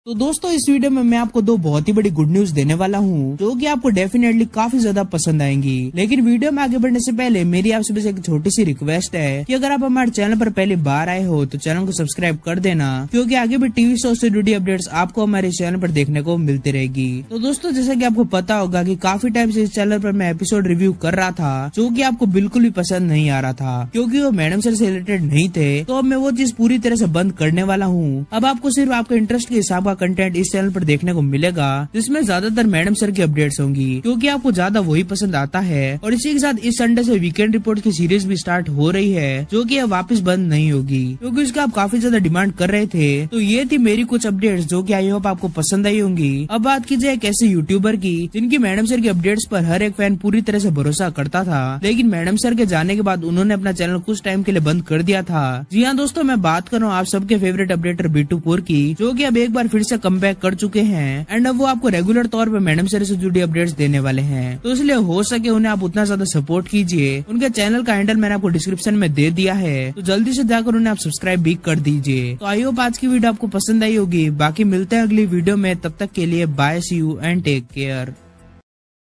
तो दोस्तों इस वीडियो में मैं आपको दो बहुत ही बड़ी गुड न्यूज देने वाला हूँ जो कि आपको डेफिनेटली काफी ज्यादा पसंद आएंगी। लेकिन वीडियो में आगे बढ़ने से पहले मेरी आपसे बस एक छोटी सी रिक्वेस्ट है कि अगर आप हमारे चैनल पर पहली बार आए हो तो चैनल को सब्सक्राइब कर देना, क्योंकि आगे भी टीवी शो से जुड़ी अपडेट्स आपको हमारे चैनल पर देखने को मिलती रहेगी। तो दोस्तों जैसा की आपको पता होगा की काफी टाइम से इस चैनल पर मैं एपिसोड रिव्यू कर रहा था जो की आपको बिल्कुल भी पसंद नहीं आ रहा था, क्योंकि वो मैडम सर से रिलेटेड नहीं थे। तो अब मैं वो चीज पूरी तरह से बंद करने वाला हूँ। अब आपको सिर्फ आपके इंटरेस्ट के हिसाब का कंटेंट इस चैनल पर देखने को मिलेगा, जिसमें ज्यादातर मैडम सर की अपडेट्स होंगी, क्योंकि आपको ज्यादा वही पसंद आता है। और इसी के साथ इस संडे से वीकेंड रिपोर्ट की सीरीज भी स्टार्ट हो रही है, जो कि अब वापस बंद नहीं होगी, क्योंकि इसका आप काफी ज्यादा डिमांड कर रहे थे। तो ये थी मेरी कुछ अपडेट्स जो कि आई होप आपको पसंद आई होंगी। अब बात की जाए एक ऐसे यूट्यूबर की जिनकी मैडम सर की अपडेट्स पर हर एक फैन पूरी तरह से भरोसा करता था, लेकिन मैडम सर के जाने के बाद उन्होंने अपना चैनल कुछ टाइम के लिए बंद कर दिया था। जी हाँ दोस्तों, मैं बात कर रहा हूँ आप सबके फेवरेट अपडेटर B2 की, जो कि अब एक बार फिर से कमबैक कर चुके हैं एंड अब वो आपको रेगुलर तौर पे मैडम सर से जुड़ी अपडेट्स देने वाले हैं। तो इसलिए हो सके उन्हें आप उतना ज्यादा सपोर्ट कीजिए। उनके चैनल का हैंडल मैंने आपको डिस्क्रिप्शन में दे दिया है, तो जल्दी से जाकर उन्हें आप सब्सक्राइब भी कर दीजिए। तो आई होप आज की वीडियो आपको पसंद आई होगी। बाकी मिलते हैं अगली वीडियो में, तब तक के लिए bye, see you and take care.